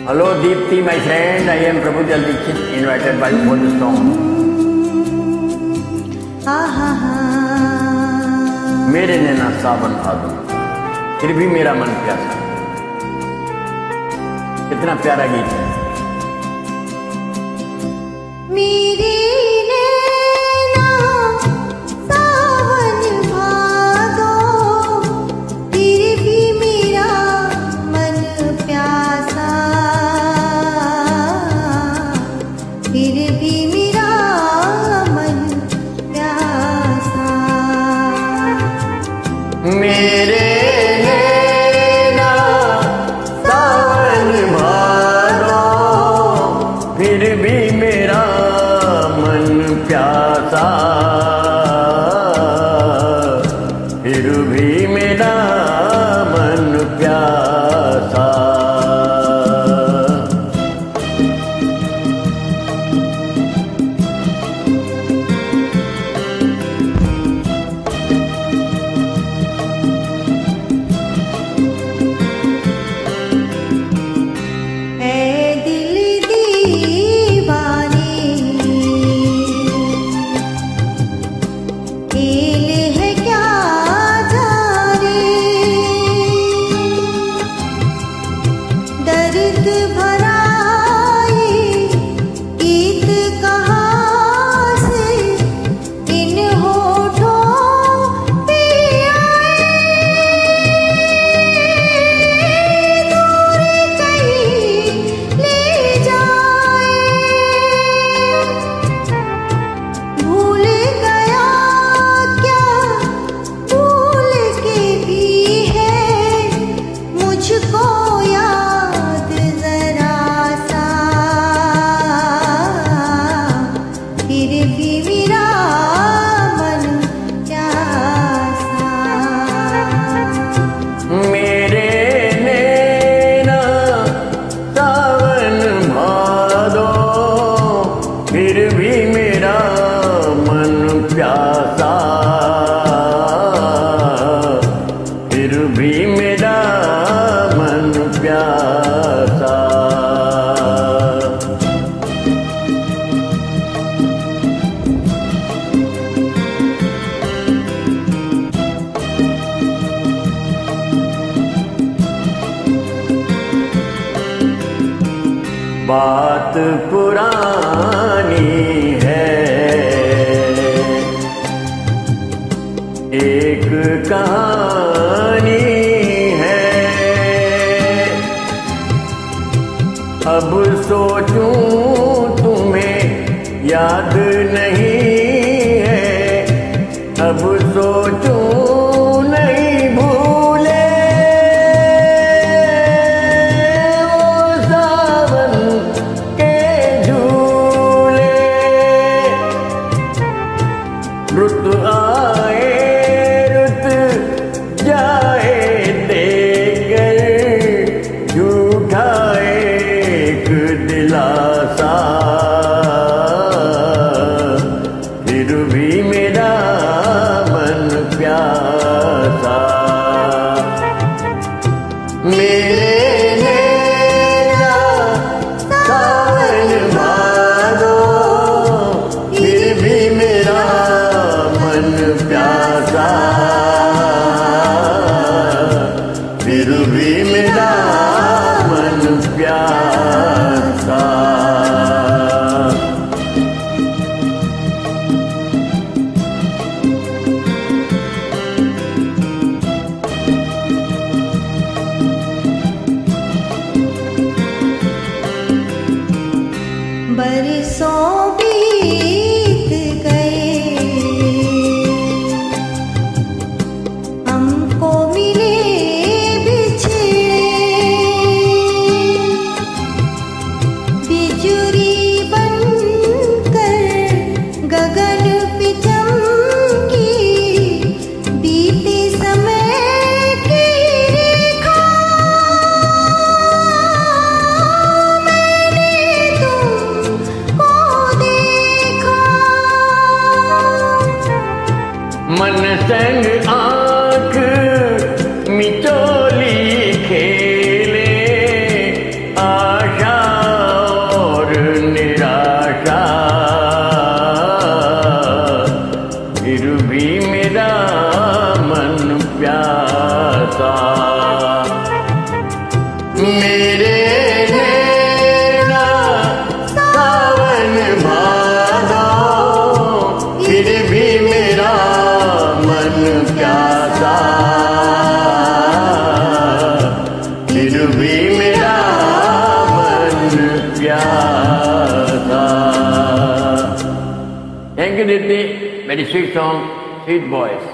Hello Deepti, my friend. I am Prabhu Dikshit, invited by for the song. मेरे नैना सावन भादो, फिर भी मेरा मन प्यासा। कितना प्यारा गीत है। मेरे नैना सावन भादो, फिर भी मेरा मन प्यासा, फिर भी मेरा मन प्यासा। मेरे नैना सावन भादो, फिर भी मेरा मन प्यासा, फिर भी मेरा मन प्यासा। बात पुरानी है, एक कहानी है। अब सोचूं तुम्हें याद नहीं है, अब सोचूं नहीं भूले रुत आए रुत जाए देकर झूठा एक दिलासा, फिर भी मेरा मन प्यासा। मेरे नैना सावन भादो, फिर भी मेरा मन प्यासा, फिर भी मेरा मन प्यासा। बरसों बीत गए, हमको मिले बिछड़े, बिजुरी बनकर गगन पे चमकी, बीते समय की रेखा मैंने तुमको definitely very sweet song, sweet voice.